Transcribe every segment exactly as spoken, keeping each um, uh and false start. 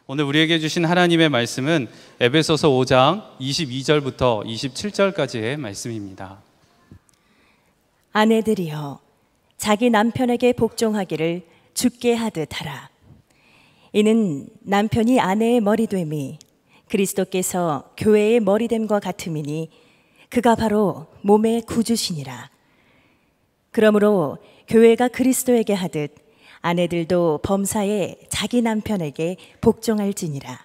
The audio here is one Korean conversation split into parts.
오늘 우리에게 주신 하나님의 말씀은 에베소서 오 장 이십이 절부터 이십칠 절까지의 말씀입니다. 아내들이여 자기 남편에게 복종하기를 주께 하듯 하라. 이는 남편이 아내의 머리됨이 그리스도께서 교회의 머리됨과 같음이니 그가 바로 몸의 구주시니라. 그러므로 교회가 그리스도에게 하듯 아내들도 범사에 자기 남편에게 복종할지니라.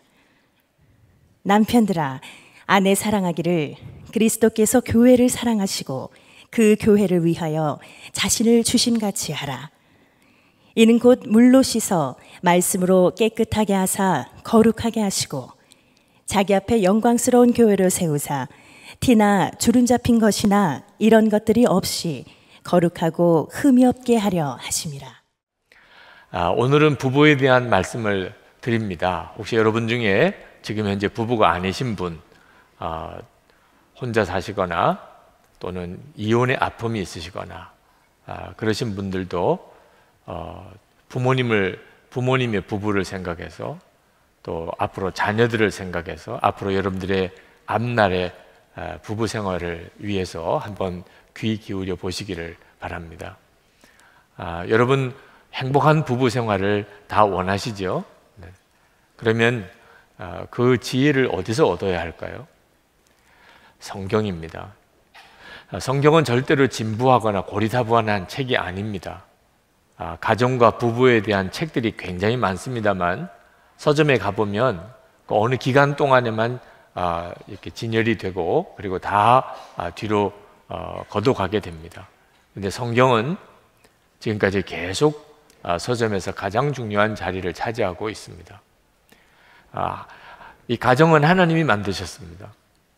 남편들아 아내 사랑하기를 그리스도께서 교회를 사랑하시고 그 교회를 위하여 자신을 주심같이 하라. 이는 곧 물로 씻어 말씀으로 깨끗하게 하사 거룩하게 하시고 자기 앞에 영광스러운 교회를 세우사 티나 주름 잡힌 것이나 이런 것들이 없이 거룩하고 흠이 없게 하려 하심이라. 아, 오늘은 부부에 대한 말씀을 드립니다. 혹시 여러분 중에 지금 현재 부부가 아니신 분, 아, 혼자 사시거나 또는 이혼의 아픔이 있으시거나 아, 그러신 분들도 어, 부모님을 부모님의 부부를 생각해서 또 앞으로 자녀들을 생각해서 앞으로 여러분들의 앞날의 아, 부부 생활을 위해서 한번 귀 기울여 보시기를 바랍니다. 아, 여러분 행복한 부부 생활을 다 원하시죠? 네. 그러면 아, 그 지혜를 어디서 얻어야 할까요? 성경입니다. 아, 성경은 절대로 진부하거나 고리타분한 책이 아닙니다. 아, 가정과 부부에 대한 책들이 굉장히 많습니다만 서점에 가보면 그 어느 기간 동안에만 아, 이렇게 진열이 되고 그리고 다 아, 뒤로 어, 걷어가게 됩니다. 근데 성경은 지금까지 계속 아, 서점에서 가장 중요한 자리를 차지하고 있습니다. 아, 이 가정은 하나님이 만드셨습니다.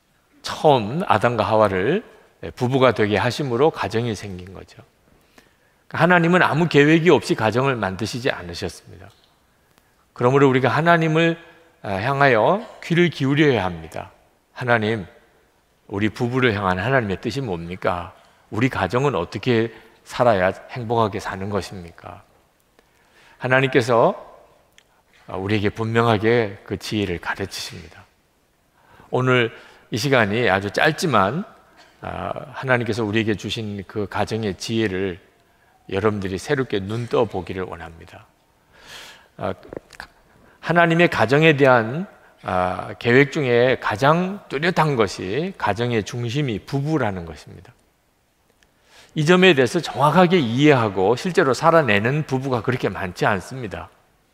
처음 아담과 하와를 부부가 되게 하심으로 가정이 생긴 거죠. 하나님은 아무 계획이 없이 가정을 만드시지 않으셨습니다. 그러므로 우리가 하나님을 향하여 귀를 기울여야 합니다. 하나님, 우리 부부를 향한 하나님의 뜻이 뭡니까? 우리 가정은 어떻게 살아야 행복하게 사는 것입니까? 하나님께서 우리에게 분명하게 그 지혜를 가르치십니다. 오늘 이 시간이 아주 짧지만 하나님께서 우리에게 주신 그 가정의 지혜를 여러분들이 새롭게 눈 떠 보기를 원합니다. 하나님의 가정에 대한 계획 중에 가장 뚜렷한 것이 가정의 중심이 부부라는 것입니다. 이 점에 대해서 정확하게 이해하고 실제로 살아내는 부부가 그렇게 많지 않습니다.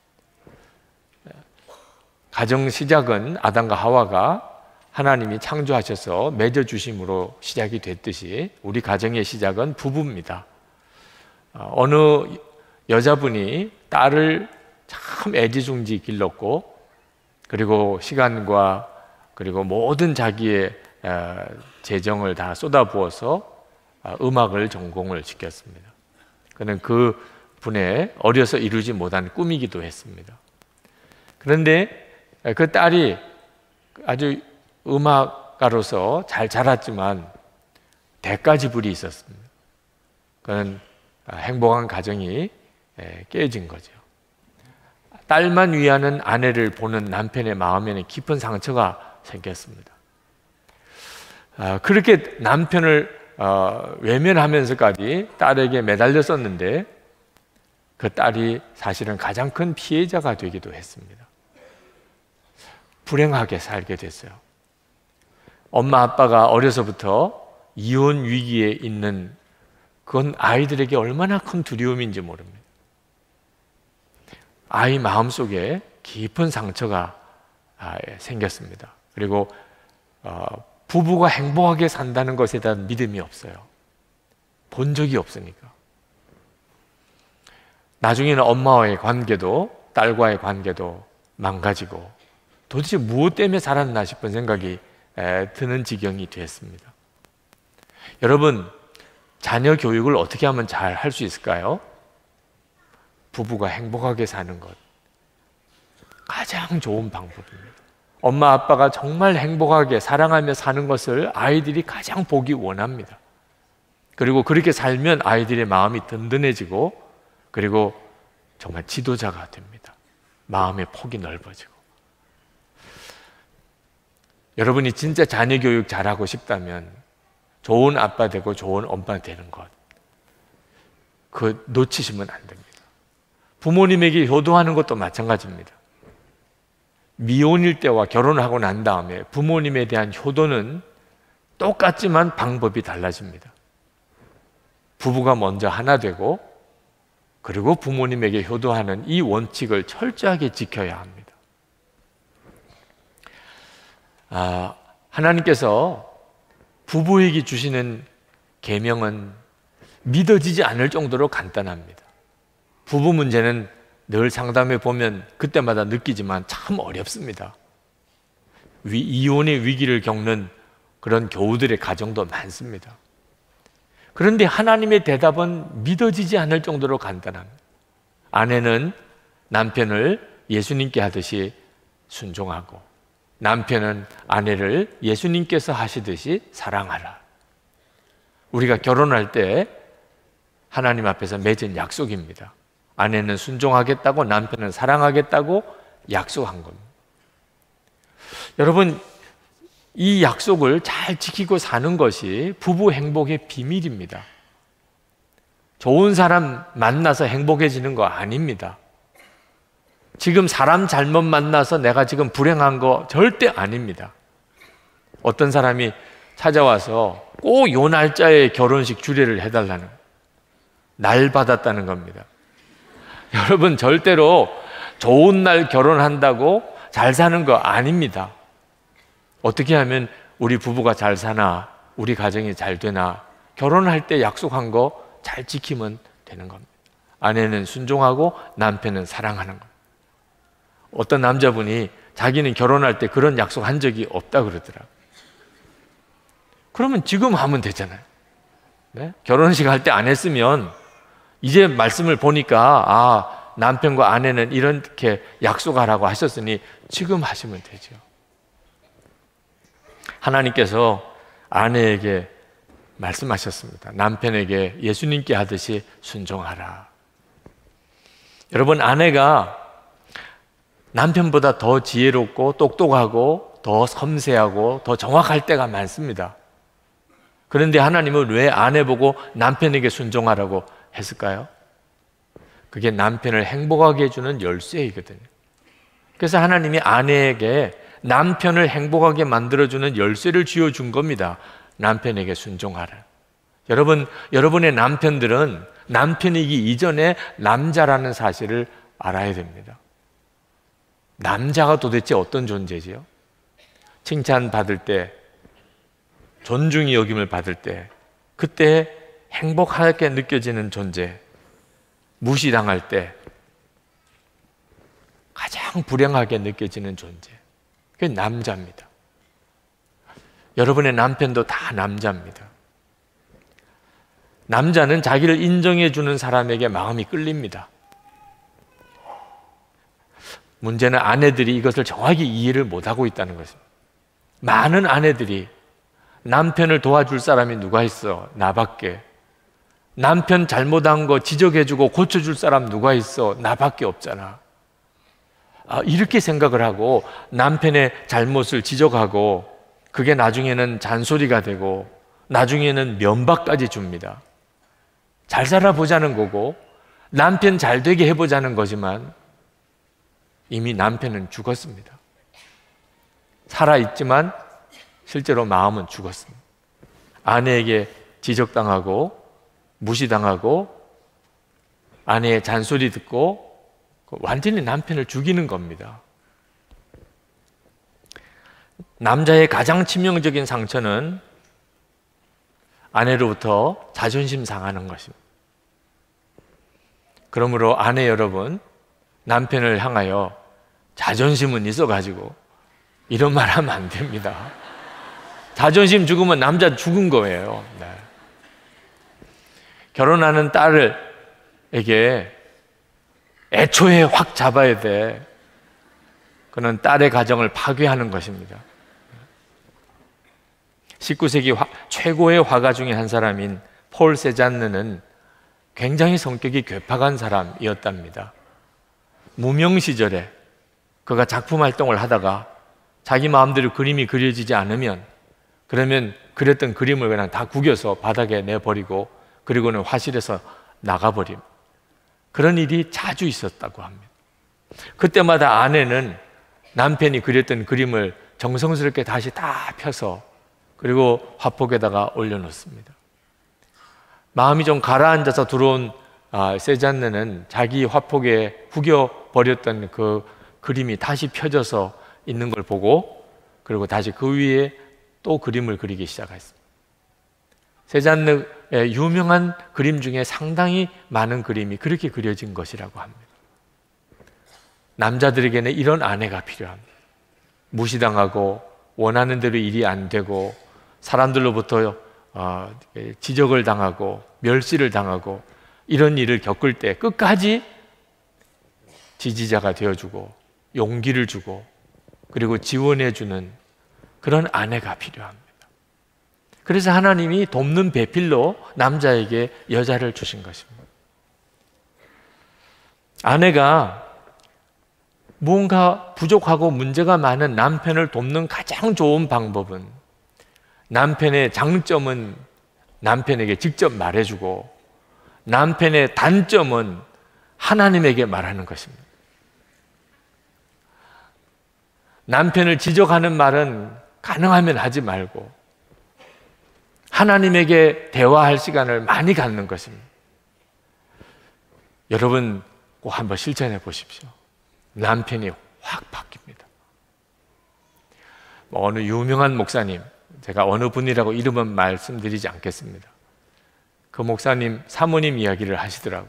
가정 시작은 아담과 하와가 하나님이 창조하셔서 맺어주심으로 시작이 됐듯이 우리 가정의 시작은 부부입니다. 어느 여자분이 딸을 참 애지중지 길렀고 그리고 시간과 그리고 모든 자기의 재정을 다 쏟아부어서 음악을 전공을 시켰습니다. 그는 그 분의 어려서 이루지 못한 꿈이기도 했습니다. 그런데 그 딸이 아주 음악가로서 잘 자랐지만 대가지불이 있었습니다. 그는 행복한 가정이 깨진 거죠. 딸만 위하는 아내를 보는 남편의 마음에는 깊은 상처가 생겼습니다. 그렇게 남편을 어, 외면하면서까지 딸에게 매달렸었는데 그 딸이 사실은 가장 큰 피해자가 되기도 했습니다. 불행하게 살게 됐어요. 엄마 아빠가 어려서부터 이혼 위기에 있는 그건 아이들에게 얼마나 큰 두려움인지 모릅니다. 아이 마음속에 깊은 상처가 생겼습니다. 그리고 어, 부부가 행복하게 산다는 것에 대한 믿음이 없어요. 본 적이 없으니까. 나중에는 엄마와의 관계도 딸과의 관계도 망가지고 도대체 무엇 때문에 살았나 싶은 생각이 드는 지경이 됐습니다. 여러분, 자녀 교육을 어떻게 하면 잘 할 수 있을까요? 부부가 행복하게 사는 것 가장 좋은 방법입니다. 엄마 아빠가 정말 행복하게 사랑하며 사는 것을 아이들이 가장 보기 원합니다. 그리고 그렇게 살면 아이들의 마음이 든든해지고 그리고 정말 지도자가 됩니다. 마음의 폭이 넓어지고 여러분이 진짜 자녀 교육 잘하고 싶다면 좋은 아빠 되고 좋은 엄마 되는 것, 그 놓치시면 안 됩니다. 부모님에게 효도하는 것도 마찬가지입니다. 미혼일 때와 결혼하고 난 다음에 부모님에 대한 효도는 똑같지만 방법이 달라집니다. 부부가 먼저 하나 되고 그리고 부모님에게 효도하는 이 원칙을 철저하게 지켜야 합니다. 아, 하나님께서 부부에게 주시는 계명은 믿어지지 않을 정도로 간단합니다. 부부 문제는 늘 상담해 보면 그때마다 느끼지만 참 어렵습니다. 위, 이혼의 위기를 겪는 그런 교우들의 가정도 많습니다. 그런데 하나님의 대답은 믿어지지 않을 정도로 간단합니다. 아내는 남편을 예수님께 하듯이 순종하고 남편은 아내를 예수님께서 하시듯이 사랑하라. 우리가 결혼할 때 하나님 앞에서 맺은 약속입니다. 아내는 순종하겠다고 남편은 사랑하겠다고 약속한 겁니다. 여러분, 이 약속을 잘 지키고 사는 것이 부부 행복의 비밀입니다. 좋은 사람 만나서 행복해지는 거 아닙니다. 지금 사람 잘못 만나서 내가 지금 불행한 거 절대 아닙니다. 어떤 사람이 찾아와서 꼭 요 날짜에 결혼식 주례를 해달라는, 날 받았다는 겁니다. 여러분, 절대로 좋은 날 결혼한다고 잘 사는 거 아닙니다. 어떻게 하면 우리 부부가 잘 사나, 우리 가정이 잘 되나, 결혼할 때 약속한 거 잘 지키면 되는 겁니다. 아내는 순종하고 남편은 사랑하는 겁니다. 어떤 남자분이 자기는 결혼할 때 그런 약속 한 적이 없다 그러더라고요. 그러면 지금 하면 되잖아요. 네? 결혼식 할 때 안 했으면 이제 말씀을 보니까 아, 남편과 아내는 이렇게 약속하라고 하셨으니 지금 하시면 되죠. 하나님께서 아내에게 말씀하셨습니다. 남편에게 예수님께 하듯이 순종하라. 여러분, 아내가 남편보다 더 지혜롭고 똑똑하고 더 섬세하고 더 정확할 때가 많습니다. 그런데 하나님은 왜 아내 보고 남편에게 순종하라고 했을까요? 그게 남편을 행복하게 해주는 열쇠이거든요. 그래서 하나님이 아내에게 남편을 행복하게 만들어주는 열쇠를 쥐어준 겁니다. 남편에게 순종하라. 여러분, 여러분의 남편들은 남편이기 이전에 남자라는 사실을 알아야 됩니다. 남자가 도대체 어떤 존재지요? 칭찬받을 때, 존중이 여김을 받을 때, 그때 행복하게 느껴지는 존재, 무시당할 때 가장 불행하게 느껴지는 존재, 그게 남자입니다. 여러분의 남편도 다 남자입니다. 남자는 자기를 인정해 주는 사람에게 마음이 끌립니다. 문제는 아내들이 이것을 정확히 이해를 못하고 있다는 것입니다. 많은 아내들이 남편을 도와줄 사람이 누가 있어? 나밖에. 남편 잘못한 거 지적해주고 고쳐줄 사람 누가 있어? 나밖에 없잖아. 아, 이렇게 생각을 하고 남편의 잘못을 지적하고 그게 나중에는 잔소리가 되고 나중에는 면박까지 줍니다. 잘 살아보자는 거고 남편 잘 되게 해보자는 거지만 이미 남편은 죽었습니다. 살아있지만 실제로 마음은 죽었습니다. 아내에게 지적당하고 무시당하고 아내의 잔소리 듣고 완전히 남편을 죽이는 겁니다. 남자의 가장 치명적인 상처는 아내로부터 자존심 상하는 것입니다. 그러므로 아내 여러분, 남편을 향하여 자존심은 있어가지고 이런 말 하면 안 됩니다. 자존심 죽으면 남자 죽은 거예요. 네. 결혼하는 딸에게 애초에 확 잡아야 돼. 그는 딸의 가정을 파괴하는 것입니다. 십구 세기 화, 최고의 화가 중에 한 사람인 폴 세잔느는 굉장히 성격이 괴팍한 사람이었답니다. 무명 시절에 그가 작품 활동을 하다가 자기 마음대로 그림이 그려지지 않으면 그러면 그렸던 그림을 그냥 다 구겨서 바닥에 내버리고 그리고는 화실에서 나가버림. 그런 일이 자주 있었다고 합니다. 그때마다 아내는 남편이 그렸던 그림을 정성스럽게 다시 다 펴서 그리고 화폭에다가 올려놓습니다. 마음이 좀 가라앉아서 들어온 아, 세잔느는 자기 화폭에 구겨버렸던 그 그림이 다시 펴져서 있는 걸 보고 그리고 다시 그 위에 또 그림을 그리기 시작했습니다. 세잔느의 유명한 그림 중에 상당히 많은 그림이 그렇게 그려진 것이라고 합니다. 남자들에게는 이런 아내가 필요합니다. 무시당하고 원하는 대로 일이 안 되고 사람들로부터 어, 지적을 당하고 멸시를 당하고 이런 일을 겪을 때 끝까지 지지자가 되어주고 용기를 주고 그리고 지원해주는 그런 아내가 필요합니다. 그래서 하나님이 돕는 배필로 남자에게 여자를 주신 것입니다. 아내가 무언가 부족하고 문제가 많은 남편을 돕는 가장 좋은 방법은 남편의 장점은 남편에게 직접 말해주고 남편의 단점은 하나님에게 말하는 것입니다. 남편을 지적하는 말은 가능하면 하지 말고 하나님에게 대화할 시간을 많이 갖는 것입니다. 여러분 꼭 한번 실천해 보십시오. 남편이 확 바뀝니다. 어느 유명한 목사님, 제가 어느 분이라고 이름은 말씀드리지 않겠습니다. 그 목사님 사모님 이야기를 하시더라고요.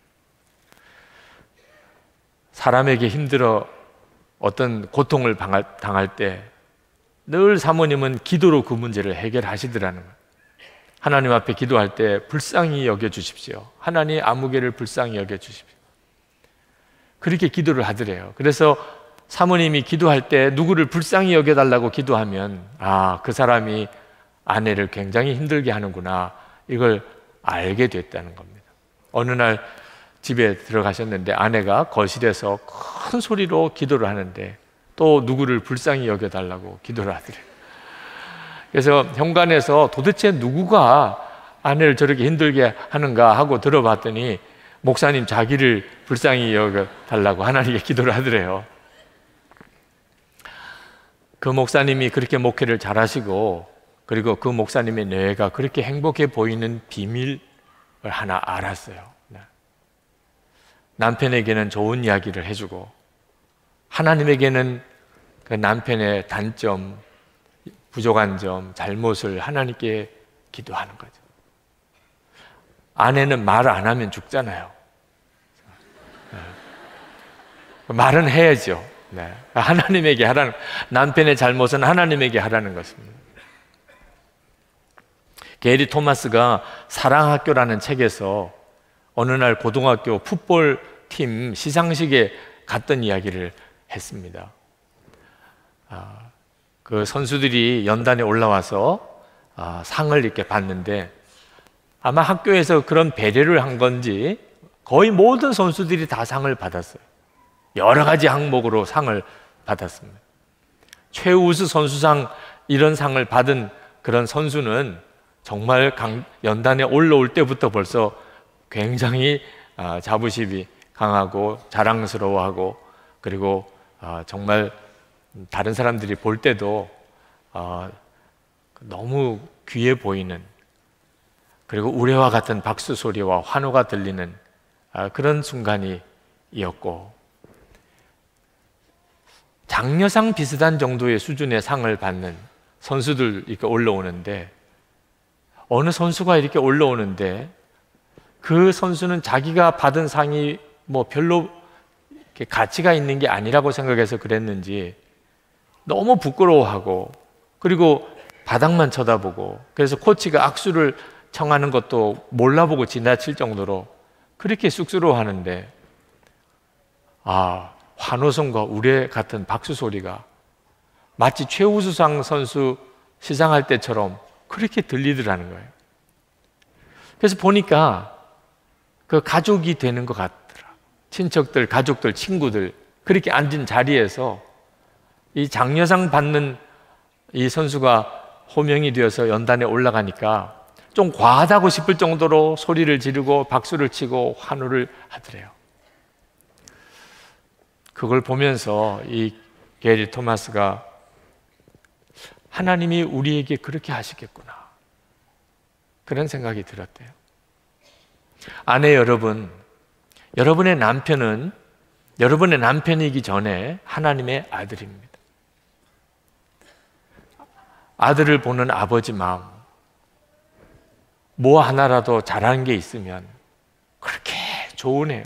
사람에게 힘들어 어떤 고통을 당할 때 늘 사모님은 기도로 그 문제를 해결하시더라는 거예요. 하나님 앞에 기도할 때 불쌍히 여겨주십시오. 하나님 아무개를 불쌍히 여겨주십시오. 그렇게 기도를 하더래요. 그래서 사모님이 기도할 때 누구를 불쌍히 여겨달라고 기도하면 아, 그 사람이 아내를 굉장히 힘들게 하는구나 이걸 알게 됐다는 겁니다. 어느 날 집에 들어가셨는데 아내가 거실에서 큰 소리로 기도를 하는데 또 누구를 불쌍히 여겨달라고 기도를 하더래요. 그래서 현관에서 도대체 누구가 아내를 저렇게 힘들게 하는가 하고 들어봤더니 목사님 자기를 불쌍히 여겨달라고 하나님께 기도를 하더래요. 그 목사님이 그렇게 목회를 잘하시고 그리고 그 목사님의 뇌가 그렇게 행복해 보이는 비밀을 하나 알았어요. 남편에게는 좋은 이야기를 해주고 하나님에게는 그 남편의 단점, 부족한 점, 잘못을 하나님께 기도하는 거죠. 아내는 말 안 하면 죽잖아요. 말은 해야죠. 네. 하나님에게 하라는, 남편의 잘못은 하나님에게 하라는 것입니다. 게리 토마스가 사랑학교라는 책에서 어느 날 고등학교 풋볼 팀 시상식에 갔던 이야기를 했습니다. 아, 그 선수들이 연단에 올라와서 아, 상을 이렇게 받는데 아마 학교에서 그런 배려를 한 건지 거의 모든 선수들이 다 상을 받았어요. 여러 가지 항목으로 상을 받았습니다. 최우수 선수상 이런 상을 받은 그런 선수는 정말 강, 연단에 올라올 때부터 벌써 굉장히 아, 자부심이 강하고 자랑스러워하고 그리고 아, 정말 다른 사람들이 볼 때도 아, 너무 귀해 보이는 그리고 우레와 같은 박수 소리와 환호가 들리는 아, 그런 순간이었고 장려상 비슷한 정도의 수준의 상을 받는 선수들 이렇게 올라오는데 어느 선수가 이렇게 올라오는데 그 선수는 자기가 받은 상이 뭐 별로 이렇게 가치가 있는 게 아니라고 생각해서 그랬는지 너무 부끄러워하고 그리고 바닥만 쳐다보고 그래서 코치가 악수를 청하는 것도 몰라보고 지나칠 정도로 그렇게 쑥스러워하는데 아, 환호성과 우레 같은 박수 소리가 마치 최우수상 선수 시상할 때처럼 그렇게 들리더라는 거예요. 그래서 보니까 그 가족이 되는 것 같더라. 친척들, 가족들, 친구들 그렇게 앉은 자리에서 이 장려상 받는 이 선수가 호명이 되어서 연단에 올라가니까 좀 과하다고 싶을 정도로 소리를 지르고 박수를 치고 환호를 하더래요. 그걸 보면서 이 게리 토마스가 하나님이 우리에게 그렇게 하시겠구나, 그런 생각이 들었대요. 아내 여러분, 여러분의 남편은 여러분의 남편이기 전에 하나님의 아들입니다. 아들을 보는 아버지 마음, 뭐 하나라도 잘하는 게 있으면 그렇게 좋으네요.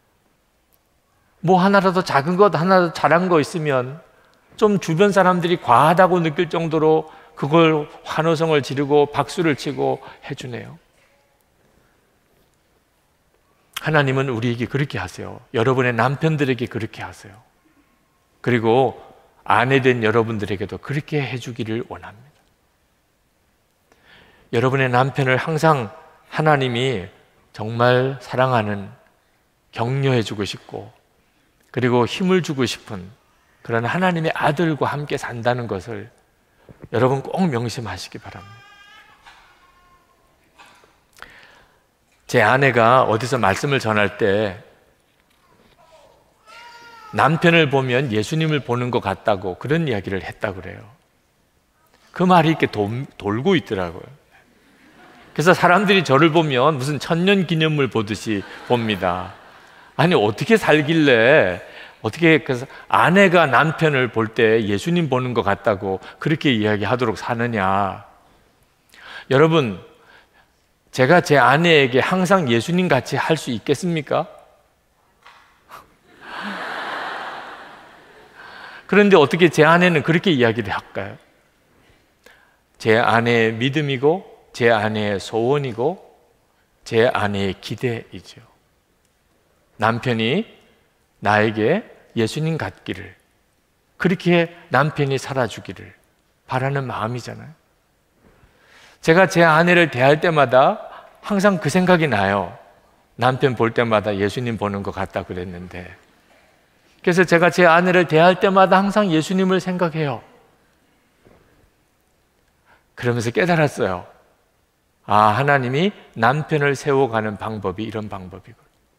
뭐 하나라도 작은 것 하나라도 잘한 거 있으면 좀 주변 사람들이 과하다고 느낄 정도로 그걸 환호성을 지르고 박수를 치고 해주네요. 하나님은 우리에게 그렇게 하세요. 여러분의 남편들에게 그렇게 하세요. 그리고 아내된 여러분들에게도 그렇게 해주기를 원합니다. 여러분의 남편을 항상 하나님이 정말 사랑하는, 격려해주고 싶고 그리고 힘을 주고 싶은 그런 하나님의 아들과 함께 산다는 것을 여러분 꼭 명심하시기 바랍니다. 제 아내가 어디서 말씀을 전할 때 남편을 보면 예수님을 보는 것 같다고 그런 이야기를 했다고 그래요. 그 말이 이렇게 도, 돌고 있더라고요. 그래서 사람들이 저를 보면 무슨 천년기념물 보듯이 봅니다. 아니 어떻게 살길래, 어떻게, 그래서 아내가 남편을 볼 때 예수님 보는 것 같다고 그렇게 이야기하도록 사느냐. 여러분, 제가 제 아내에게 항상 예수님 같이 할 수 있겠습니까? 그런데 어떻게 제 아내는 그렇게 이야기를 할까요? 제 아내의 믿음이고 제 아내의 소원이고 제 아내의 기대이죠. 남편이 나에게 예수님 같기를, 그렇게 남편이 살아주기를 바라는 마음이잖아요. 제가 제 아내를 대할 때마다 항상 그 생각이 나요. 남편 볼 때마다 예수님 보는 것 같다 그랬는데, 그래서 제가 제 아내를 대할 때마다 항상 예수님을 생각해요. 그러면서 깨달았어요. 아, 하나님이 남편을 세워가는 방법이 이런 방법이고,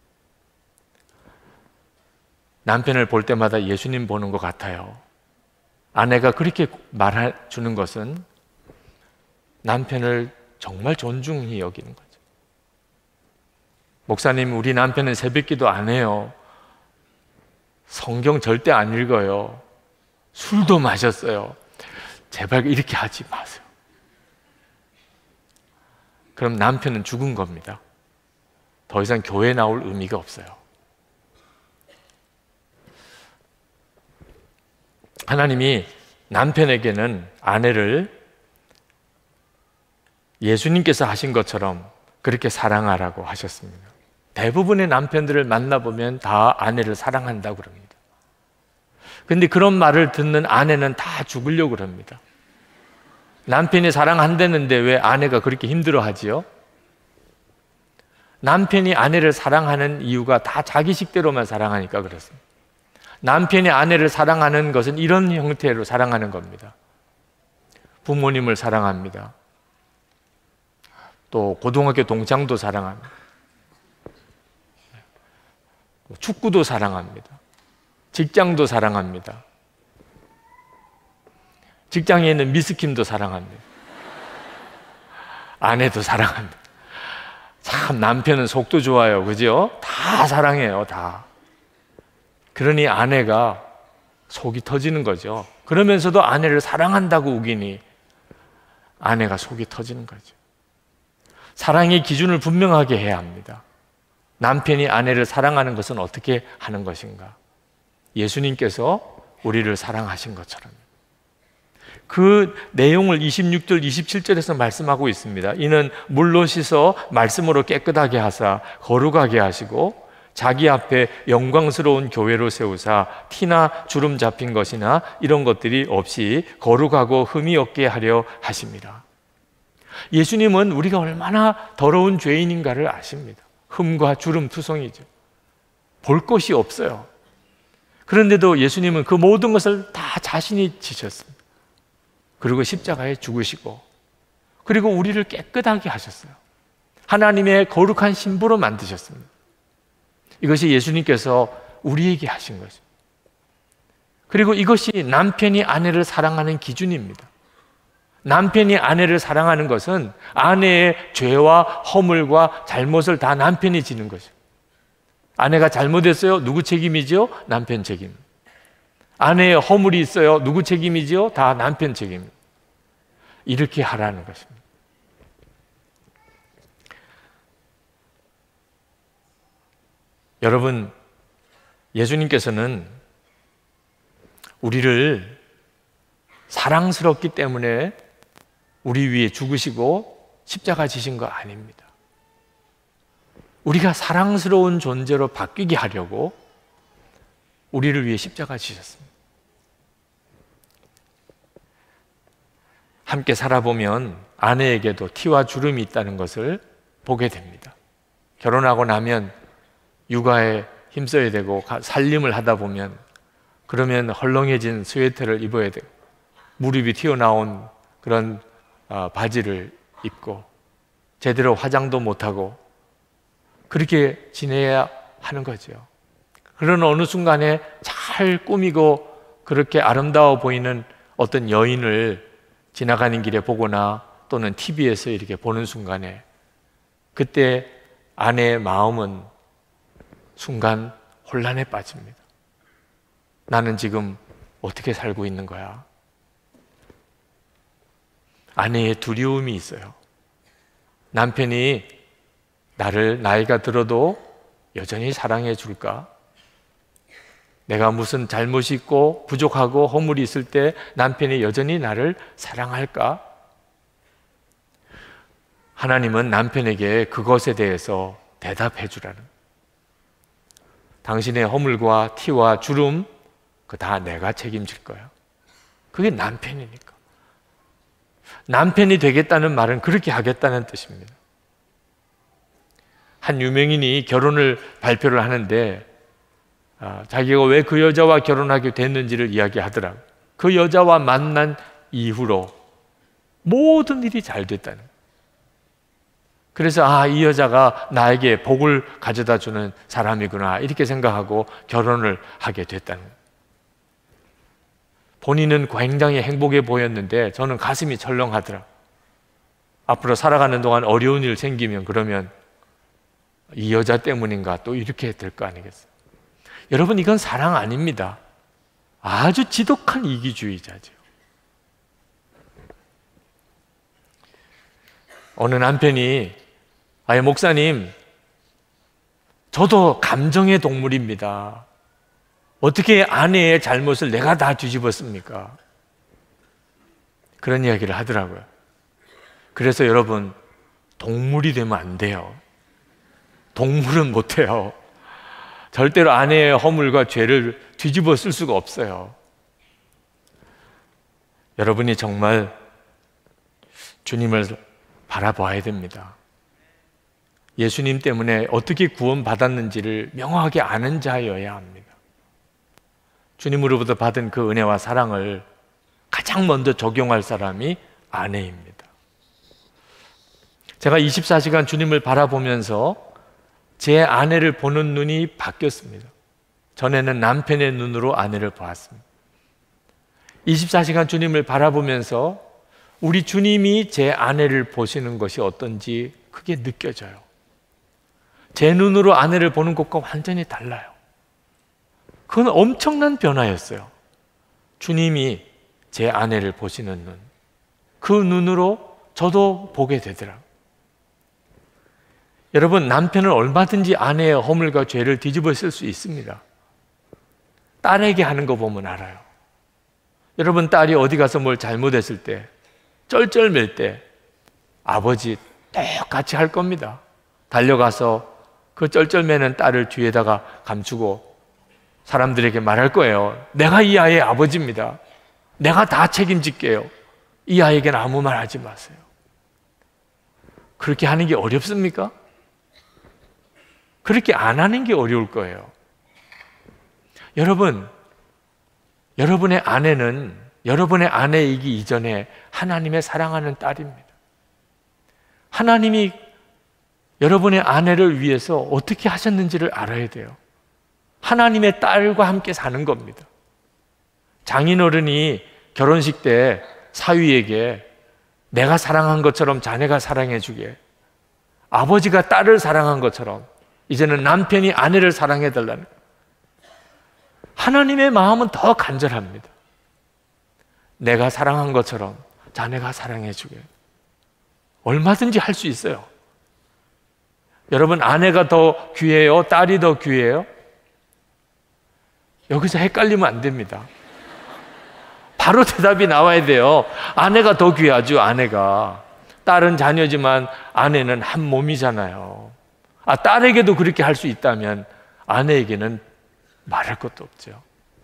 남편을 볼 때마다 예수님 보는 것 같아요. 아내가 그렇게 말해주는 것은 남편을 정말 존중히 여기는 거죠. 목사님, 우리 남편은 새벽기도 안 해요. 성경 절대 안 읽어요. 술도 마셨어요. 제발 이렇게 하지 마세요. 그럼 남편은 죽은 겁니다. 더 이상 교회 나올 의미가 없어요. 하나님이 남편에게는 아내를 예수님께서 하신 것처럼 그렇게 사랑하라고 하셨습니다. 대부분의 남편들을 만나보면 다 아내를 사랑한다고 그럽니다. 그런데 그런 말을 듣는 아내는 다 죽으려고 그럽니다. 남편이 사랑한다는데 왜 아내가 그렇게 힘들어하지요? 남편이 아내를 사랑하는 이유가 다 자기 식대로만 사랑하니까 그렇습니다. 남편이 아내를 사랑하는 것은 이런 형태로 사랑하는 겁니다. 부모님을 사랑합니다. 또 고등학교 동창도 사랑합니다. 축구도 사랑합니다. 직장도 사랑합니다. 직장에 있는 미스킴도 사랑합니다. 아내도 사랑합니다. 참 남편은 속도 좋아요. 그죠? 다 사랑해요. 다. 그러니 아내가 속이 터지는 거죠. 그러면서도 아내를 사랑한다고 우기니 아내가 속이 터지는 거죠. 사랑의 기준을 분명하게 해야 합니다. 남편이 아내를 사랑하는 것은 어떻게 하는 것인가? 예수님께서 우리를 사랑하신 것처럼. 그 내용을 이십육 절, 이십칠 절에서 말씀하고 있습니다. 이는 물로 씻어 말씀으로 깨끗하게 하사 거룩하게 하시고 자기 앞에 영광스러운 교회로 세우사 티나 주름 잡힌 것이나 이런 것들이 없이 거룩하고 흠이 없게 하려 하십니다. 예수님은 우리가 얼마나 더러운 죄인인가를 아십니다. 흠과 주름 투성이죠. 볼 것이 없어요. 그런데도 예수님은 그 모든 것을 다 자신이 지셨습니다. 그리고 십자가에 죽으시고, 그리고 우리를 깨끗하게 하셨어요. 하나님의 거룩한 신부로 만드셨습니다. 이것이 예수님께서 우리에게 하신 것입니다. 그리고 이것이 남편이 아내를 사랑하는 기준입니다. 남편이 아내를 사랑하는 것은 아내의 죄와 허물과 잘못을 다 남편이 지는 것입니다. 아내가 잘못했어요? 누구 책임이죠? 남편 책임. 아내의 허물이 있어요? 누구 책임이죠? 다 남편 책임. 이렇게 하라는 것입니다. 여러분, 예수님께서는 우리를 사랑스럽기 때문에 우리 위해 죽으시고 십자가 지신 거 아닙니다. 우리가 사랑스러운 존재로 바뀌게 하려고 우리를 위해 십자가 지셨습니다. 함께 살아보면 아내에게도 티와 주름이 있다는 것을 보게 됩니다. 결혼하고 나면 육아에 힘써야 되고 살림을 하다 보면 그러면 헐렁해진 스웨터를 입어야 되고 무릎이 튀어나온 그런 바지를 입고 제대로 화장도 못하고 그렇게 지내야 하는 거죠. 그런 어느 순간에 잘 꾸미고 그렇게 아름다워 보이는 어떤 여인을 지나가는 길에 보거나 또는 티비에서 이렇게 보는 순간에 그때 아내의 마음은 순간 혼란에 빠집니다. 나는 지금 어떻게 살고 있는 거야? 아내의 두려움이 있어요. 남편이 나를 나이가 들어도 여전히 사랑해 줄까? 내가 무슨 잘못이 있고 부족하고 허물이 있을 때 남편이 여전히 나를 사랑할까? 하나님은 남편에게 그것에 대해서 대답해 주라는, 당신의 허물과 티와 주름 그 다 내가 책임질 거야. 그게 남편이니까. 남편이 되겠다는 말은 그렇게 하겠다는 뜻입니다. 한 유명인이 결혼을 발표를 하는데 아, 자기가 왜 그 여자와 결혼하게 됐는지를 이야기하더라고요. 그 여자와 만난 이후로 모든 일이 잘 됐다는 거예요. 그래서 아, 이 여자가 나에게 복을 가져다 주는 사람이구나 이렇게 생각하고 결혼을 하게 됐다는 거예요. 본인은 굉장히 행복해 보였는데 저는 가슴이 철렁하더라고요. 앞으로 살아가는 동안 어려운 일 생기면 그러면 이 여자 때문인가 또 이렇게 될 거 아니겠어요? 여러분, 이건 사랑 아닙니다. 아주 지독한 이기주의자죠. 어느 남편이 아예 목사님, 저도 감정의 동물입니다. 어떻게 아내의 잘못을 내가 다 뒤집었습니까? 그런 이야기를 하더라고요. 그래서 여러분, 동물이 되면 안 돼요. 동물은 못 해요. 절대로 아내의 허물과 죄를 뒤집어 쓸 수가 없어요. 여러분이 정말 주님을 바라봐야 됩니다. 예수님 때문에 어떻게 구원받았는지를 명확하게 아는 자여야 합니다. 주님으로부터 받은 그 은혜와 사랑을 가장 먼저 적용할 사람이 아내입니다. 제가 이십사 시간 주님을 바라보면서 제 아내를 보는 눈이 바뀌었습니다. 전에는 남편의 눈으로 아내를 보았습니다. 이십사 시간 주님을 바라보면서 우리 주님이 제 아내를 보시는 것이 어떤지 그게 느껴져요. 제 눈으로 아내를 보는 것과 완전히 달라요. 그건 엄청난 변화였어요. 주님이 제 아내를 보시는 눈, 그 눈으로 저도 보게 되더라고요. 여러분, 남편은 얼마든지 아내의 허물과 죄를 뒤집어 쓸 수 있습니다. 딸에게 하는 거 보면 알아요. 여러분, 딸이 어디 가서 뭘 잘못했을 때, 쩔쩔맬 때 아버지 똑같이 할 겁니다. 달려가서 그 쩔쩔매는 딸을 뒤에다가 감추고 사람들에게 말할 거예요. 내가 이 아이의 아버지입니다. 내가 다 책임질게요. 이 아이에게는 아무 말 하지 마세요. 그렇게 하는 게 어렵습니까? 그렇게 안 하는 게 어려울 거예요. 여러분, 여러분의 아내는 여러분의 아내이기 이전에 하나님의 사랑하는 딸입니다. 하나님이 여러분의 아내를 위해서 어떻게 하셨는지를 알아야 돼요. 하나님의 딸과 함께 사는 겁니다. 장인어른이 결혼식 때 사위에게 내가 사랑한 것처럼 자네가 사랑해 주게, 아버지가 딸을 사랑한 것처럼 이제는 남편이 아내를 사랑해 달라는 거예요. 하나님의 마음은 더 간절합니다. 내가 사랑한 것처럼 자네가 사랑해 주게. 얼마든지 할 수 있어요. 여러분, 아내가 더 귀해요? 딸이 더 귀해요? 여기서 헷갈리면 안 됩니다. 바로 대답이 나와야 돼요. 아내가 더 귀하죠, 아내가. 딸은 자녀지만 아내는 한 몸이잖아요. 아, 딸에게도 그렇게 할 수 있다면 아내에게는 말할 것도 없죠.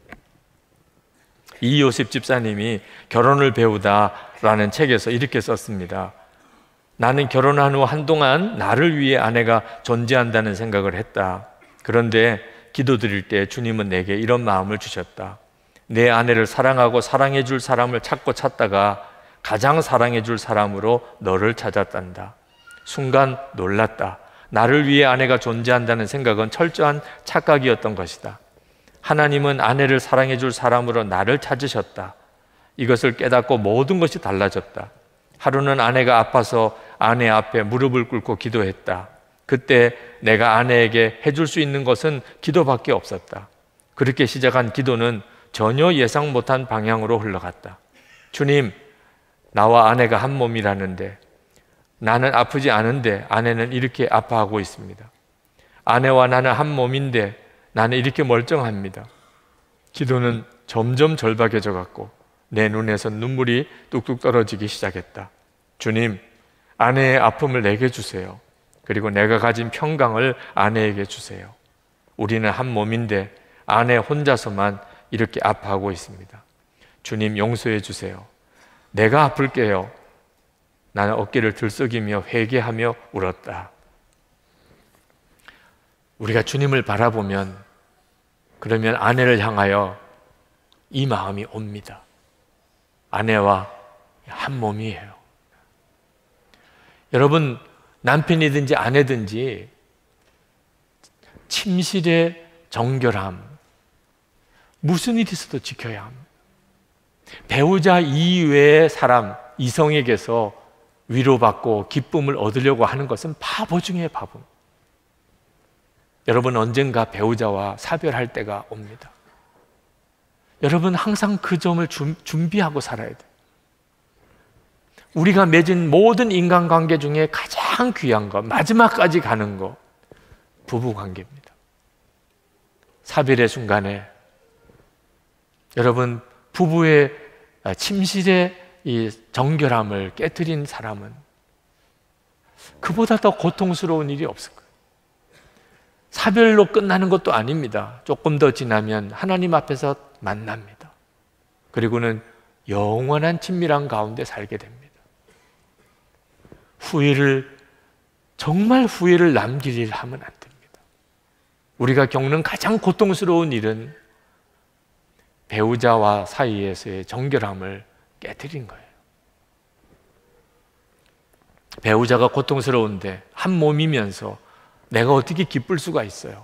이요셉 집사님이 결혼을 배우다라는 책에서 이렇게 썼습니다. 나는 결혼한 후 한동안 나를 위해 아내가 존재한다는 생각을 했다. 그런데 기도드릴 때 주님은 내게 이런 마음을 주셨다. 내 아내를 사랑하고 사랑해 줄 사람을 찾고 찾다가 가장 사랑해 줄 사람으로 너를 찾았단다. 순간 놀랐다. 나를 위해 아내가 존재한다는 생각은 철저한 착각이었던 것이다. 하나님은 아내를 사랑해 줄 사람으로 나를 찾으셨다. 이것을 깨닫고 모든 것이 달라졌다. 하루는 아내가 아파서 아내 앞에 무릎을 꿇고 기도했다. 그때 내가 아내에게 해줄 수 있는 것은 기도밖에 없었다. 그렇게 시작한 기도는 전혀 예상 못한 방향으로 흘러갔다. 주님, 나와 아내가 한 몸이라는데 나는 아프지 않은데 아내는 이렇게 아파하고 있습니다. 아내와 나는 한 몸인데 나는 이렇게 멀쩡합니다. 기도는 점점 절박해져 갔고 내 눈에서 눈물이 뚝뚝 떨어지기 시작했다. 주님, 아내의 아픔을 내게 주세요. 그리고 내가 가진 평강을 아내에게 주세요. 우리는 한 몸인데 아내 혼자서만 이렇게 아파하고 있습니다. 주님, 용서해 주세요. 내가 아플게요. 나는 어깨를 들썩이며 회개하며 울었다. 우리가 주님을 바라보면 그러면 아내를 향하여 이 마음이 옵니다. 아내와 한 몸이에요. 여러분, 남편이든지 아내든지 침실의 정결함, 무슨 일이 있어도 지켜야 합니다. 배우자 이외의 사람, 이성에게서 위로받고 기쁨을 얻으려고 하는 것은 바보 중에 바보. 여러분, 언젠가 배우자와 사별할 때가 옵니다. 여러분, 항상 그 점을 준, 준비하고 살아야 돼요. 우리가 맺은 모든 인간관계 중에 가장 귀한 것, 마지막까지 가는 것, 부부관계입니다. 사별의 순간에 여러분, 부부의 침실의 이 정결함을 깨트린 사람은 그보다 더 고통스러운 일이 없을 거예요. 사별로 끝나는 것도 아닙니다. 조금 더 지나면 하나님 앞에서 만납니다. 그리고는 영원한 친밀한 가운데 살게 됩니다. 후회를, 정말 후회를 남길 일 하면 안 됩니다. 우리가 겪는 가장 고통스러운 일은 배우자와 사이에서의 정결함을 깨트린 거예요. 배우자가 고통스러운데 한 몸이면서 내가 어떻게 기쁠 수가 있어요?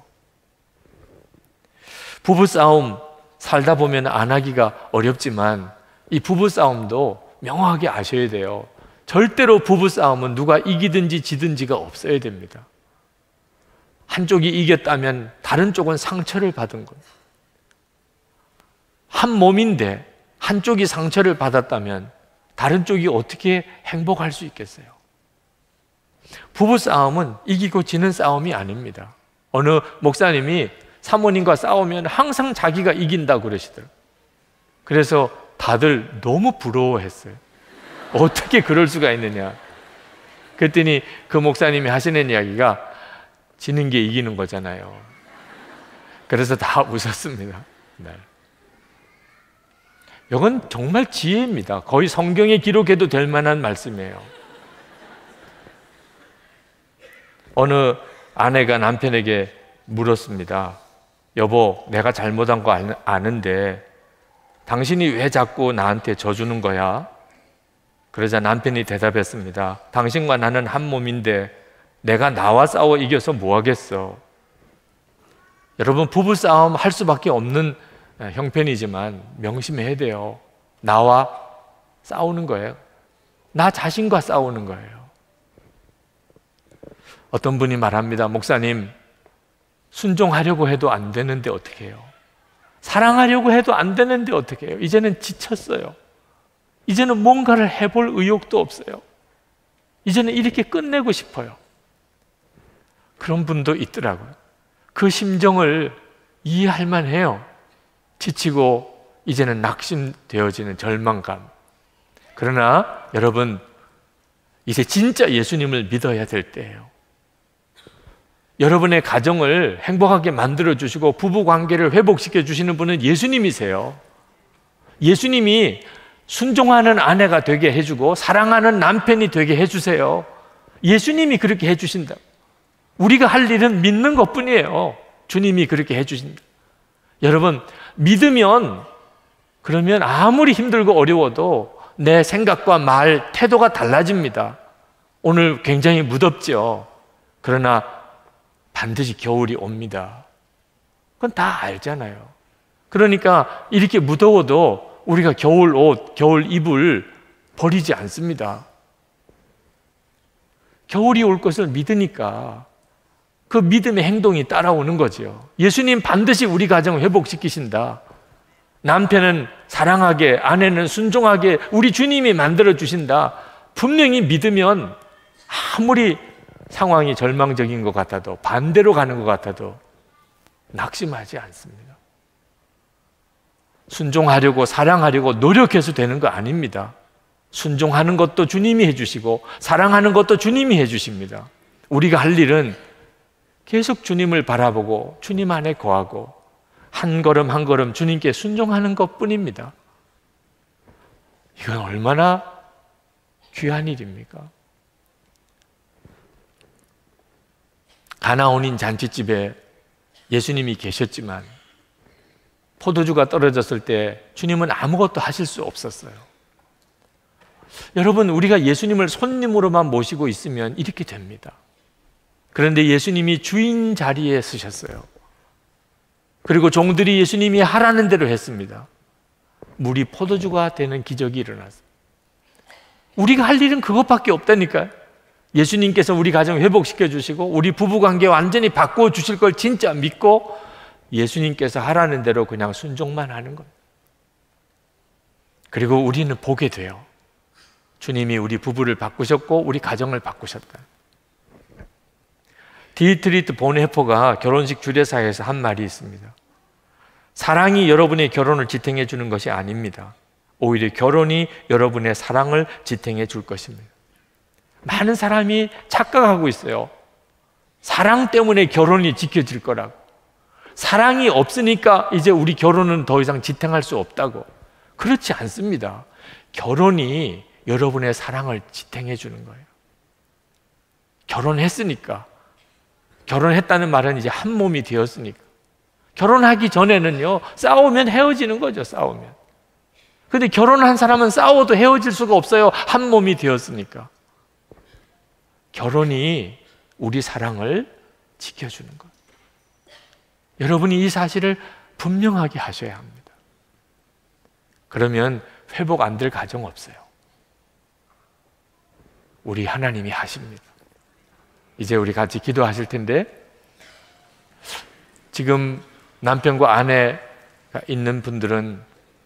부부싸움 살다 보면 안 하기가 어렵지만 이 부부싸움도 명확하게 아셔야 돼요. 절대로 부부싸움은 누가 이기든지 지든지가 없어야 됩니다. 한쪽이 이겼다면 다른 쪽은 상처를 받은 거예요. 한 몸인데 한쪽이 상처를 받았다면 다른 쪽이 어떻게 행복할 수 있겠어요? 부부싸움은 이기고 지는 싸움이 아닙니다. 어느 목사님이 사모님과 싸우면 항상 자기가 이긴다고 그러시더라고요. 그래서 다들 너무 부러워했어요. 어떻게 그럴 수가 있느냐. 그랬더니 그 목사님이 하시는 이야기가 지는 게 이기는 거잖아요. 그래서 다 웃었습니다. 네. 이건 정말 지혜입니다. 거의 성경에 기록해도 될 만한 말씀이에요. 어느 아내가 남편에게 물었습니다. 여보, 내가 잘못한 거 아는데 당신이 왜 자꾸 나한테 져주는 거야? 그러자 남편이 대답했습니다. 당신과 나는 한 몸인데 내가 나와 싸워 이겨서 뭐 하겠어? 여러분, 부부싸움 할 수밖에 없는 형편이지만 명심해야 돼요. 나와 싸우는 거예요. 나 자신과 싸우는 거예요. 어떤 분이 말합니다. 목사님, 순종하려고 해도 안 되는데 어떻게 해요? 사랑하려고 해도 안 되는데 어떻게 해요? 이제는 지쳤어요. 이제는 뭔가를 해볼 의욕도 없어요. 이제는 이렇게 끝내고 싶어요. 그런 분도 있더라고요. 그 심정을 이해할 만해요. 지치고 이제는 낙심되어지는 절망감. 그러나 여러분, 이제 진짜 예수님을 믿어야 될 때예요. 여러분의 가정을 행복하게 만들어주시고 부부관계를 회복시켜 주시는 분은 예수님이세요. 예수님이 순종하는 아내가 되게 해주고 사랑하는 남편이 되게 해주세요. 예수님이 그렇게 해주신다. 우리가 할 일은 믿는 것뿐이에요. 주님이 그렇게 해주신다. 여러분, 믿으면 그러면 아무리 힘들고 어려워도 내 생각과 말, 태도가 달라집니다. 오늘 굉장히 무덥죠. 그러나 반드시 겨울이 옵니다. 그건 다 알잖아요. 그러니까 이렇게 무더워도 우리가 겨울 옷, 겨울 이불 버리지 않습니다. 겨울이 올 것을 믿으니까 그 믿음의 행동이 따라오는 거죠. 예수님 반드시 우리 가정을 회복시키신다. 남편은 사랑하게, 아내는 순종하게 우리 주님이 만들어주신다. 분명히 믿으면 아무리 상황이 절망적인 것 같아도, 반대로 가는 것 같아도 낙심하지 않습니다. 순종하려고, 사랑하려고 노력해서 되는 거 아닙니다. 순종하는 것도 주님이 해주시고 사랑하는 것도 주님이 해주십니다. 우리가 할 일은 계속 주님을 바라보고 주님 안에 거하고 한 걸음 한 걸음 주님께 순종하는 것뿐입니다. 이건 얼마나 귀한 일입니까? 가나온인 잔치집에 예수님이 계셨지만 포도주가 떨어졌을 때 주님은 아무것도 하실 수 없었어요. 여러분, 우리가 예수님을 손님으로만 모시고 있으면 이렇게 됩니다. 그런데 예수님이 주인 자리에 서셨어요. 그리고 종들이 예수님이 하라는 대로 했습니다. 물이 포도주가 되는 기적이 일어났어요. 우리가 할 일은 그것밖에 없다니까요. 예수님께서 우리 가정 회복시켜 주시고 우리 부부관계 완전히 바꾸어 주실 걸 진짜 믿고 예수님께서 하라는 대로 그냥 순종만 하는 거예요. 그리고 우리는 보게 돼요. 주님이 우리 부부를 바꾸셨고 우리 가정을 바꾸셨다. 디트리트 본헤퍼가 결혼식 주례사에서 한 말이 있습니다. 사랑이 여러분의 결혼을 지탱해 주는 것이 아닙니다. 오히려 결혼이 여러분의 사랑을 지탱해 줄 것입니다. 많은 사람이 착각하고 있어요. 사랑 때문에 결혼이 지켜질 거라고. 사랑이 없으니까 이제 우리 결혼은 더 이상 지탱할 수 없다고. 그렇지 않습니다. 결혼이 여러분의 사랑을 지탱해 주는 거예요. 결혼했으니까. 결혼했다는 말은 이제 한 몸이 되었으니까. 결혼하기 전에는요, 싸우면 헤어지는 거죠, 싸우면. 근데 결혼한 사람은 싸워도 헤어질 수가 없어요. 한 몸이 되었으니까. 결혼이 우리 사랑을 지켜주는 것. 여러분이 이 사실을 분명하게 하셔야 합니다. 그러면 회복 안 될 가정 없어요. 우리 하나님이 하십니다. 이제 우리 같이 기도하실 텐데, 지금 남편과 아내가 있는 분들은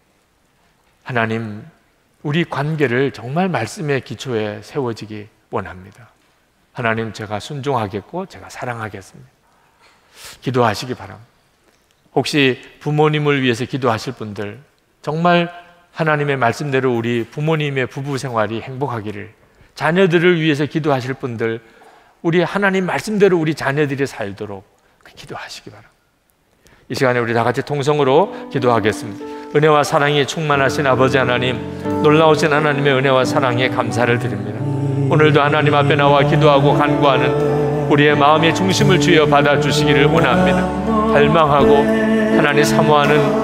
하나님, 우리 관계를 정말 말씀의 기초에 세워지기 원합니다. 하나님, 제가 순종하겠고 제가 사랑하겠습니다. 기도하시기 바랍니다. 혹시 부모님을 위해서 기도하실 분들, 정말 하나님의 말씀대로 우리 부모님의 부부 생활이 행복하기를, 자녀들을 위해서 기도하실 분들, 우리 하나님 말씀대로 우리 자녀들이 살도록 기도하시기 바랍니다. 이 시간에 우리 다 같이 통성으로 기도하겠습니다. 은혜와 사랑이 충만하신 아버지 하나님, 놀라우신 하나님의 은혜와 사랑에 감사를 드립니다. 오늘도 하나님 앞에 나와 기도하고 간구하는 우리의 마음의 중심을 주여 받아주시기를 원합니다. 갈망하고 하나님 사모하는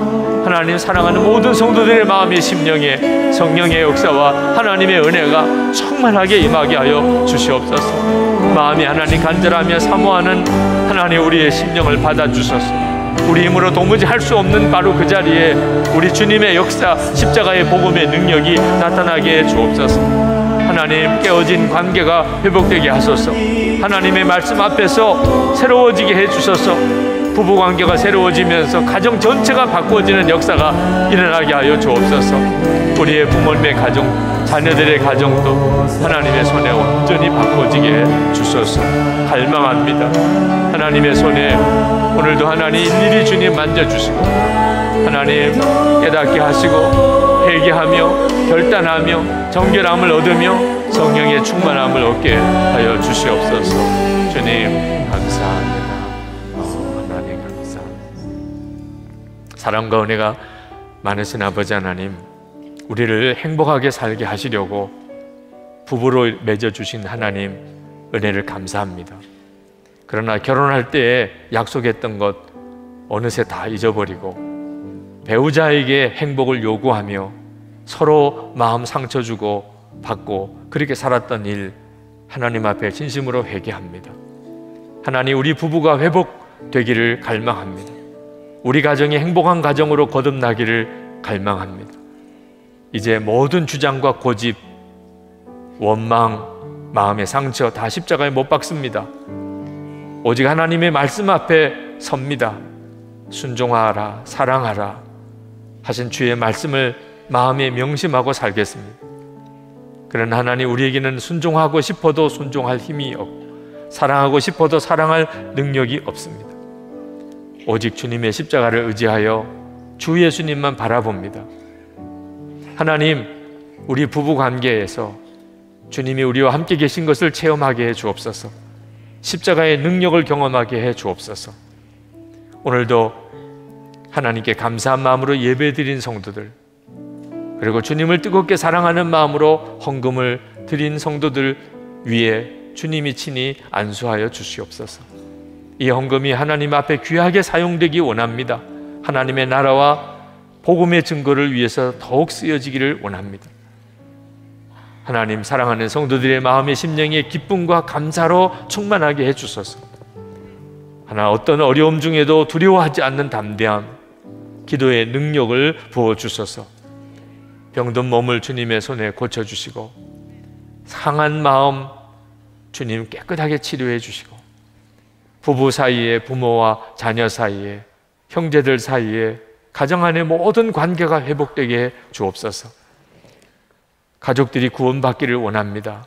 하나님 사랑하는 모든 성도들의 마음의 심령에 성령의 역사와 하나님의 은혜가 충만하게 임하게 하여 주시옵소서. 마음이 하나님 간절하며 사모하는 하나님 우리의 심령을 받아주소서. 우리 힘으로 도무지 할 수 없는 바로 그 자리에 우리 주님의 역사, 십자가의 복음의 능력이 나타나게 해 주옵소서. 하나님, 깨어진 관계가 회복되게 하소서. 하나님의 말씀 앞에서 새로워지게 해 주소서. 부부관계가 새로워지면서 가정 전체가 바꿔지는 역사가 일어나게 하여 주옵소서. 우리의 부모님의 가정, 자녀들의 가정도 하나님의 손에 온전히 바꿔지게 해 주소서. 갈망합니다. 하나님의 손에 오늘도 하나님 일일이 주님 만져주시고 하나님 깨닫게 하시고 회개하며 결단하며 정결함을 얻으며 성령의 충만함을 얻게 하여 주시옵소서. 주님 감사합니다. 어, 하나님 감사합니다. 사랑과 은혜가 많으신 아버지 하나님, 우리를 행복하게 살게 하시려고 부부로 맺어주신 하나님 은혜를 감사합니다. 그러나 결혼할 때에 약속했던 것 어느새 다 잊어버리고 배우자에게 행복을 요구하며 서로 마음 상처 주고 받고 그렇게 살았던 일 하나님 앞에 진심으로 회개합니다. 하나님, 우리 부부가 회복되기를 갈망합니다. 우리 가정이 행복한 가정으로 거듭나기를 갈망합니다. 이제 모든 주장과 고집, 원망, 마음의 상처 다 십자가에 못 박습니다. 오직 하나님의 말씀 앞에 섭니다. 순종하라, 사랑하라 하신 주의 말씀을 마음에 명심하고 살겠습니다. 그러나 하나님, 우리에게는 순종하고 싶어도 순종할 힘이 없고 사랑하고 싶어도 사랑할 능력이 없습니다. 오직 주님의 십자가를 의지하여 주 예수님만 바라봅니다. 하나님, 우리 부부 관계에서 주님이 우리와 함께 계신 것을 체험하게 해 주옵소서. 십자가의 능력을 경험하게 해 주옵소서. 오늘도 하나님께 감사한 마음으로 예배드린 성도들, 그리고 주님을 뜨겁게 사랑하는 마음으로 헌금을 드린 성도들 위에 주님이 친히 안수하여 주시옵소서. 이 헌금이 하나님 앞에 귀하게 사용되기 원합니다. 하나님의 나라와 복음의 증거를 위해서 더욱 쓰여지기를 원합니다. 하나님, 사랑하는 성도들의 마음의 심령에 기쁨과 감사로 충만하게 해주소서. 하나 어떤 어려움 중에도 두려워하지 않는 담대함, 기도의 능력을 부어주소서. 병든 몸을 주님의 손에 고쳐주시고 상한 마음 주님 깨끗하게 치료해 주시고 부부 사이에, 부모와 자녀 사이에, 형제들 사이에, 가정 안의 모든 관계가 회복되게 해 주옵소서. 가족들이 구원받기를 원합니다.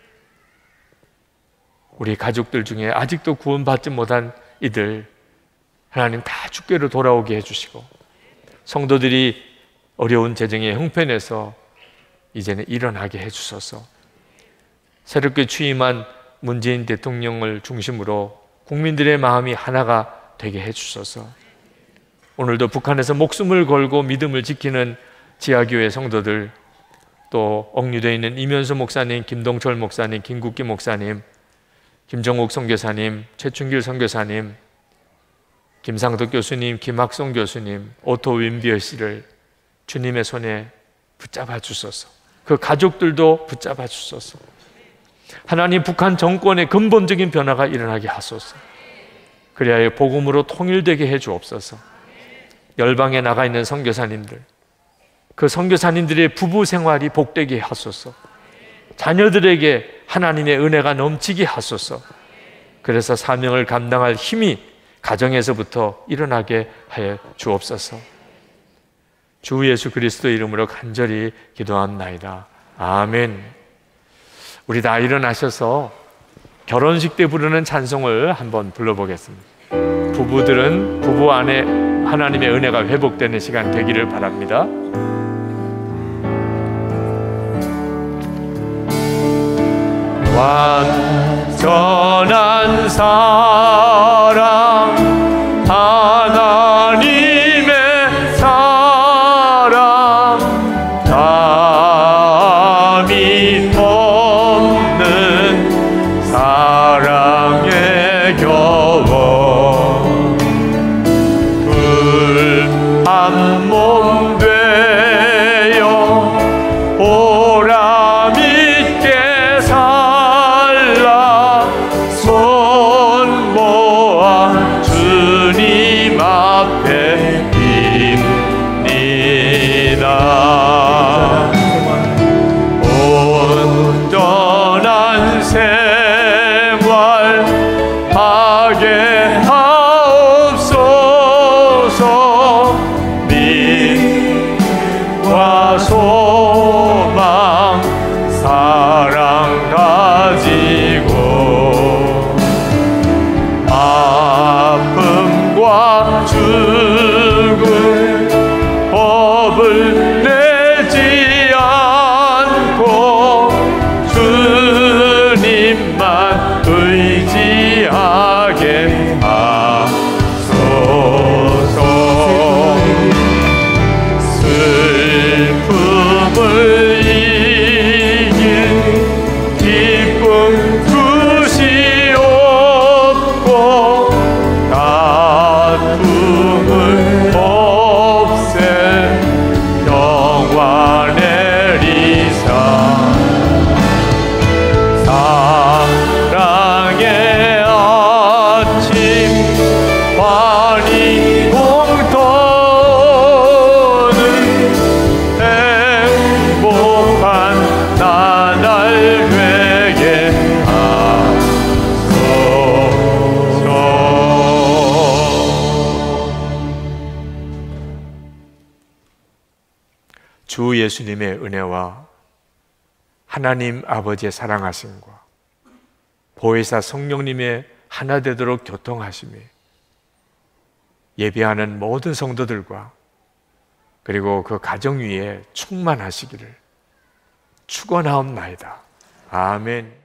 우리 가족들 중에 아직도 구원받지 못한 이들 하나님 다 주께로 돌아오게 해주시고, 성도들이 어려운 재정의 형편에서 이제는 일어나게 해주소서. 새롭게 취임한 문재인 대통령을 중심으로 국민들의 마음이 하나가 되게 해주소서. 오늘도 북한에서 목숨을 걸고 믿음을 지키는 지하교회 성도들, 또 억류되어 있는 이면수 목사님, 김동철 목사님, 김국기 목사님, 김정욱 선교사님, 최춘길 선교사님, 김상덕 교수님, 김학성 교수님, 오토 윈비어 씨를 주님의 손에 붙잡아 주소서. 그 가족들도 붙잡아 주소서. 하나님, 북한 정권의 근본적인 변화가 일어나게 하소서. 그리하여 복음으로 통일되게 해 주옵소서. 열방에 나가 있는 선교사님들, 그 선교사님들의 부부 생활이 복되게 하소서. 자녀들에게 하나님의 은혜가 넘치게 하소서. 그래서 사명을 감당할 힘이 가정에서부터 일어나게 하여 주옵소서. 주 예수 그리스도 이름으로 간절히 기도합나이다. 아멘. 우리 다 일어나셔서 결혼식 때 부르는 찬송을 한번 불러보겠습니다. 부부들은 부부 안에 하나님의 은혜가 회복되는 시간 되기를 바랍니다. 완전한 사랑, 하나님의 사랑, 담이 없는 사랑의 경험, 불 한 몸 주 예수님의 은혜와 하나님 아버지의 사랑하심과 보혜사 성령님의 하나 되도록 교통하심이 예배하는 모든 성도들과 그리고 그 가정 위에 충만하시기를 축원하옵나이다. 아멘.